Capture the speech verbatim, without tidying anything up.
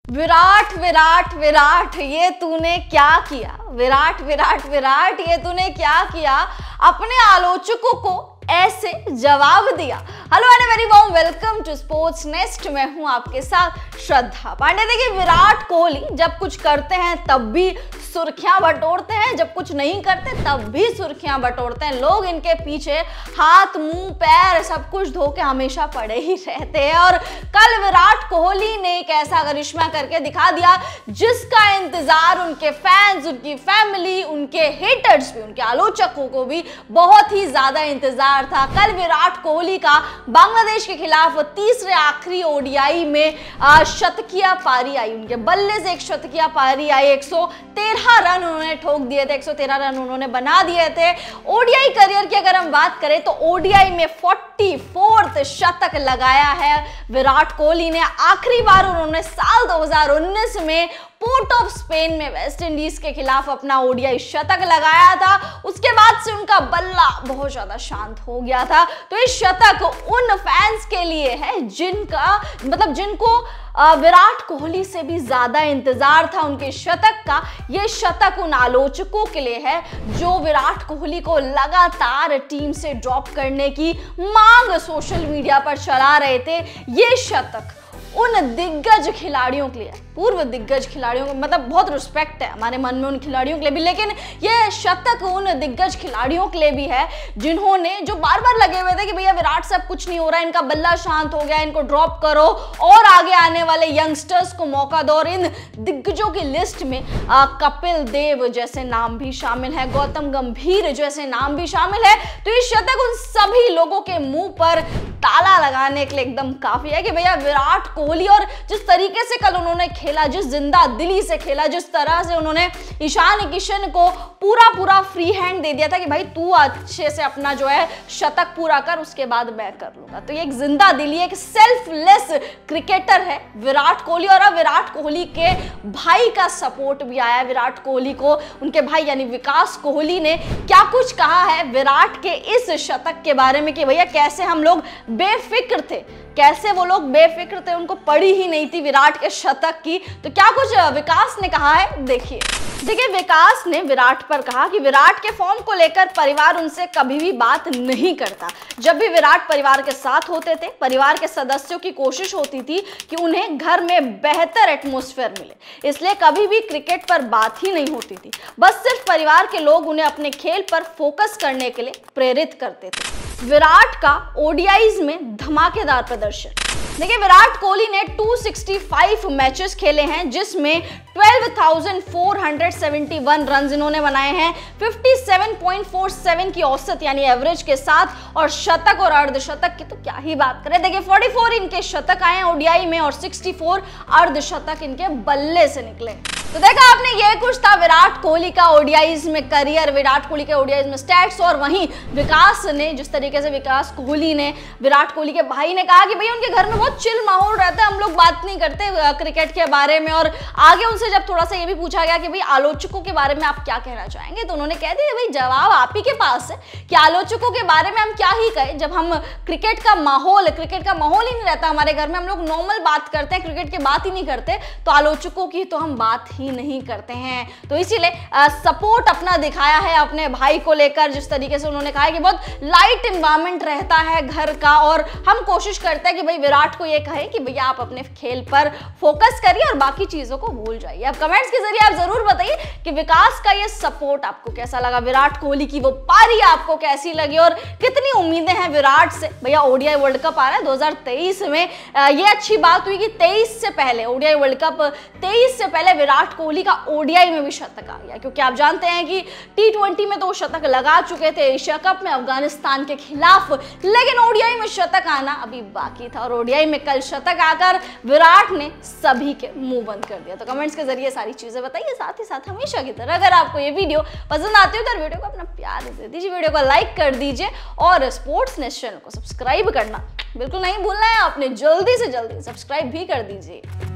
विराट विराट विराट ये तूने क्या किया। विराट विराट विराट ये तूने क्या किया। अपने आलोचकों को ऐसे जवाब दिया। Hello and very warm welcome to Sports Nest. मैं हूं आपके साथ श्रद्धा पांडे। देखिए, विराट कोहली जब कुछ करते हैं तब भी सुर्खियां बटोरते हैं, जब कुछ नहीं करते तब भी सुर्खियां बटोरते हैं। लोग इनके पीछे हाथ मुंह पैर सब कुछ धो के हमेशा पड़े ही रहते हैं। और कल विराट कोहली ने एक ऐसा करिश्मा करके दिखा दिया जिसका इंतजार उनके फैंस, उनकी फैमिली, उनके हेटर्स भी, उनके आलोचकों को भी बहुत ही ज्यादा इंतजार था। कल विराट कोहली का बांग्लादेश के खिलाफ तीसरे आखिरी ओडीआई में शतकीय पारी आई। उनके बल्ले से एक शतकीय पारी आई। एक सौ तेरह रन उन्होंने ठोक दिए थे, एक सौ तेरह रन उन्होंने बना दिए थे। ओडीआई करियर की अगर हम बात करें तो ओडीआई में चौवालीसवां शतक लगाया है विराट कोहली ने। आखिरी बार उन्होंने साल दो हज़ार उन्नीस में पोर्ट ऑफ स्पेन में वेस्ट इंडीज के खिलाफ अपना ओडीआई शतक लगाया था। उसके बाद से उनका बल्ला बहुत ज्यादा शांत हो गया था। तो ये शतक उन फैंस के लिए है जिनका मतलब जिनको विराट कोहली से भी ज्यादा इंतजार था उनके शतक का। ये शतक उन आलोचकों के लिए है जो विराट कोहली को लगातार टीम से ड्रॉप करने की मांग सोशल मीडिया पर चला रहे थे। ये शतक उन दिग्गज खिलाड़ियों के लिए, पूर्व दिग्गज खिलाड़ियों को, मतलब बहुत रिस्पेक्ट है हमारे मन में उन खिलाड़ियों के लिए भी, लेकिन ये शतक उन दिग्गज खिलाड़ियों के लिए भी है जिन्होंने जो बार बार लगे हुए थे कि भैया विराट से अब कुछ नहीं हो रहा है, इनका बल्ला शांत हो गया, इनको ड्रॉप करो और आगे आने वाले यंगस्टर्स को मौका दो। और इन दिग्गजों की लिस्ट में आ, कपिल देव जैसे नाम भी शामिल है, गौतम गंभीर जैसे नाम भी शामिल है। तो ये शतक उन सभी लोगों के मुंह पर ताला लगाने के लिए एकदम काफी है कि भैया विराट कोहली और जिस तरीके से कल उन्होंने खेला, जिस जिंदा दिली से खेला, जिस तरह से उन्होंने ईशान किशन को पूरा पूरा फ्री हैंड दे दिया था कि भाई तू अच्छे से अपना जो है शतक पूरा कर, उसके बाद मैं कर लूंगा। तो ये एक जिंदा दिली, एक सेल्फलेस क्रिकेटर है विराट कोहली। और अब विराट कोहली के भाई का सपोर्ट भी आया विराट कोहली को। उनके भाई यानी विकास कोहली ने क्या कुछ कहा है विराट के इस शतक के बारे में कि भैया कैसे हम लोग बेफिक्र थे, कैसे वो लोग बेफिक्र थे, उनको पड़ी ही नहीं थी विराट के शतक की। तो क्या कुछ विकास ने कहा है, देखिए देखिए विकास ने विराट पर कहा कि विराट के फॉर्म को लेकर परिवार उनसे कभी भी बात नहीं करता। जब भी विराट परिवार के साथ होते थे, परिवार के सदस्यों की कोशिश होती थी कि उन्हें घर में बेहतर एटमॉस्फेयर मिले, इसलिए कभी भी क्रिकेट पर बात ही नहीं होती थी। बस सिर्फ परिवार के लोग उन्हें अपने खेल पर फोकस करने के लिए प्रेरित करते थे। विराट का ओडीआईज में धमाकेदार प्रदर्शन। देखिए, विराट कोहली ने दो सौ पैंसठ मैचेस खेले हैं जिसमें बारह हज़ार चार सौ इकहत्तर रन इन्होंने बनाए हैं, सत्तावन पॉइंट फोर सेवन की औसत यानी एवरेज के साथ। और शतक और अर्धशतक की तो क्या ही बात करें। देखिए, चौवालीस इनके शतक आए हैं ओडीआई में और चौंसठ अर्धशतक इनके बल्ले से निकले। तो देखा आपने, ये कुछ था विराट कोहली का ओडीआईज में करियर, विराट कोहली के ओडीआईज में स्टैट्स। और वहीं विकास ने, जिस तरीके से विकास कोहली ने विराट कोहली के भाई ने कहा कि भैया उनके घर में बहुत चिल माहौल रहता है, हम लोग बात नहीं करते क्रिकेट के बारे में। और आगे उनसे जब थोड़ा सा ये भी पूछा गया कि भाई आलोचकों के बारे में आप क्या कहना चाहेंगे, तो उन्होंने कह दिया भाई जवाब आप ही के पास है कि आलोचकों के बारे में हम क्या ही कहें। जब हम क्रिकेट का माहौल क्रिकेट का माहौल ही नहीं रहता हमारे घर में, हम लोग नॉर्मल बात करते हैं, क्रिकेट की बात ही नहीं करते, तो आलोचकों की तो हम बात ही नहीं करते हैं। तो इसीलिए सपोर्ट अपना दिखाया है अपने भाई को लेकर। जिस तरीके से उन्होंने कहा है कि बहुत लाइट एनवायरनमेंट रहता है घर का और हम कोशिश करते हैं कि भाई विराट को ये कहे कि भैया आप अपने खेल पर फोकस करिए और बाकी चीजों को भूल जाइए। अब कमेंट्स के जरिए आप जरूर बताइए कि विकास का ये सपोर्ट आपको कैसा लगा, विराट कोहली की वो पारी आपको कैसी लगी और कितनी उम्मीदें हैं विराट से। भैया ओडीआई वर्ल्ड कप आ रहा है दो हज़ार तेईस में। ये अच्छी बात हुई कि तेईस से पहले ओडीआई वर्ल्ड कप तेईस से पहले विराट कोहली का ओडीआई में भी शतक आ गया, क्योंकि आप जानते हैं कि टी ट्वेंटी में तो वो शतक लगा चुके थे, एशिया कप में अफगानिस्तान के खिलाफ, लेकिन ओडीआई में शतक आना अभी बाकी था। और ओडीआई में कल शतक आकर विराट ने सभी के मुंह बंद कर दिया। तो कमेंट्स के जरिए सारी चीजें बताइए। साथ ही साथ हमेशा की तरह अगर आपको ये वीडियो पसंद आती हो तो वीडियो को अपना प्यार दे दीजिए, वीडियो को लाइक कर दीजिए और स्पोर्ट्स नेस्ट चैनल को सब्सक्राइब करना बिल्कुल नहीं भूलना है। आपने जल्दी से जल्दी सब्सक्राइब भी कर दीजिए।